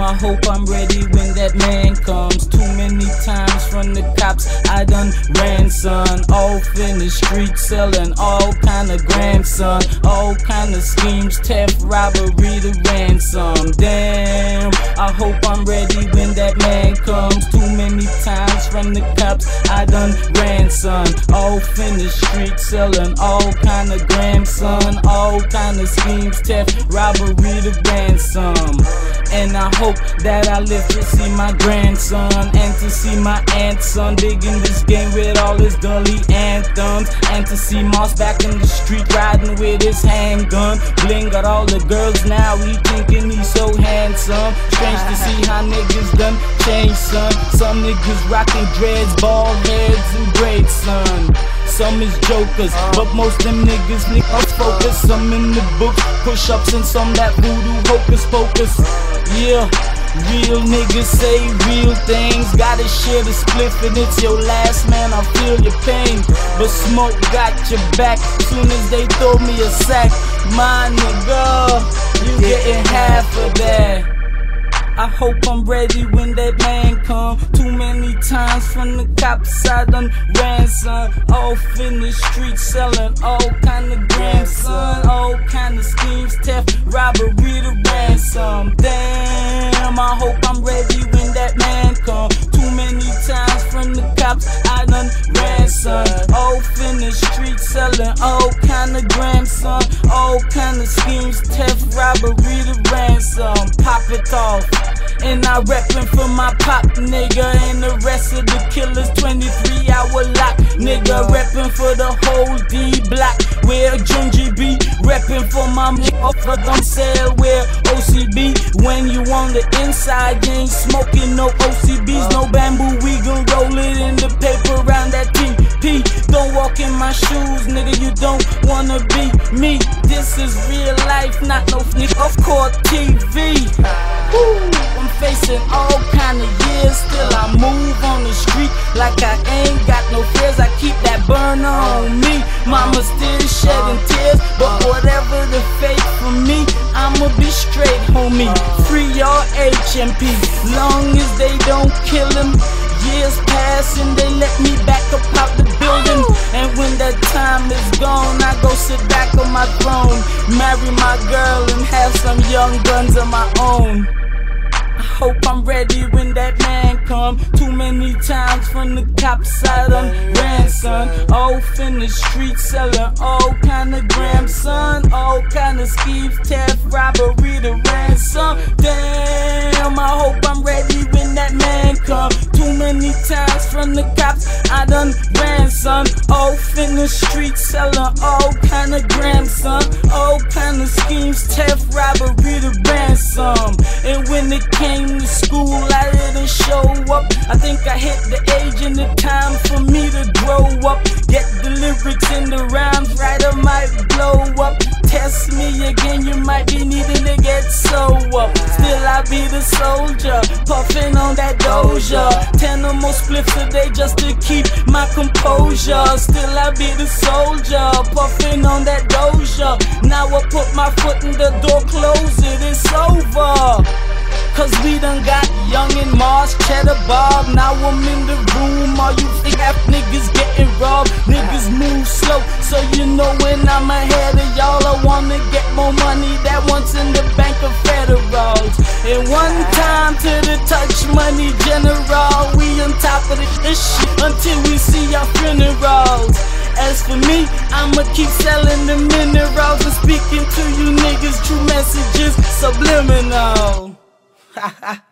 I hope I'm ready when that man comes. Too many times from the cops I done ran, son. Off in the street selling all kind of grams, son. All kind of schemes, theft, robbery, the ransom. Damn, I hope I'm ready when that man comes. Too many times from the cops I done ran, son. Off in the street selling all kind of grams, son. All kind of schemes, theft, robbery, the ransom. And I hope that I live to see my grandson and to see my aunt, son, digging this game with all his gully anthems. And to see Moss back in the street riding with his handgun. Bling got all the girls now, he thinking he's so handsome. Strange to see how niggas done change, son. Some niggas rocking dreads, bald heads, and braids, son. Some is jokers, but most them niggas focus. Some in the books, push-ups, and some that voodoo hocus pocus. Yeah, real niggas say real things. Gotta share the spliff and it's your last, man, I feel your pain. But Smoke got your back soon as they throw me a sack. My nigga, you getting half of that. I hope I'm ready when that man come. Too many times from the cops I done ran, son. Off in the street selling all kind of grams, son. All kind of schemes, theft, robbery, the ransom. Damn, I hope I'm ready when that man come. Too many times from the cops I done ran, son. Off in the street selling all kind of grams, son. All kind of schemes, theft, robbery, the ransom. Pop it off. And I reppin' for my pop, nigga. And the rest of the killers, 23-hour lock, nigga. Reppin' for the whole D block, where Junji be. Reppin' for my nigga, for them sale, where OCB. When you on the inside, you ain't smoking no OCBs, no bamboo. We gon' roll it in the paper around that TP. Don't walk in my shoes, nigga. You don't wanna be me. This is real life, not no nigga off court TV. Woo. I'm facing all kind of years, still I move on the street like I ain't got no fears. I keep that burner on me. Mama still shedding tears, but whatever the fate for me, I'ma be straight, homie. Free your HMP, long as they don't kill him. Years pass and they let me back up out the building. And when that time is gone, I go sit back on my throne, marry my girl and have some young guns of my own. I hope I'm ready when that man come. Too many times from the cops I done ran, son. Off in the street selling all kind of grams, son. All kind of schemes, theft, robbery, the ransom. Damn, I hope I'm ready when that man come. Too many times from the cops I done ran, son. Off in the street selling all kind of grams, son. All kind of schemes, theft, robbery, the ransom. And when it came to school, I didn't show up. I think I hit the age and the time for me to grow up. Get the lyrics and the rhymes right, I might blow up. Test me again, you might be needing to get so up. Still I be the soldier, puffing on that doja. 10 or more spliffs a day just to keep my composure. Still I be the soldier, puffing on that doja. Now I put my foot in the door, close it, it's over. Cause we done got Youngin, Mars, Cheddar, Bob. Now I'm in the room, all you think half niggas getting robbed. Niggas move slow, so you know when I'm ahead of y'all. I wanna get more money that once in the bank of federals. And one time to the touch money general. We on top of this shit until we see our funerals. As for me, I'ma keep selling the minerals and speaking to you niggas true messages subliminal. Ha ha.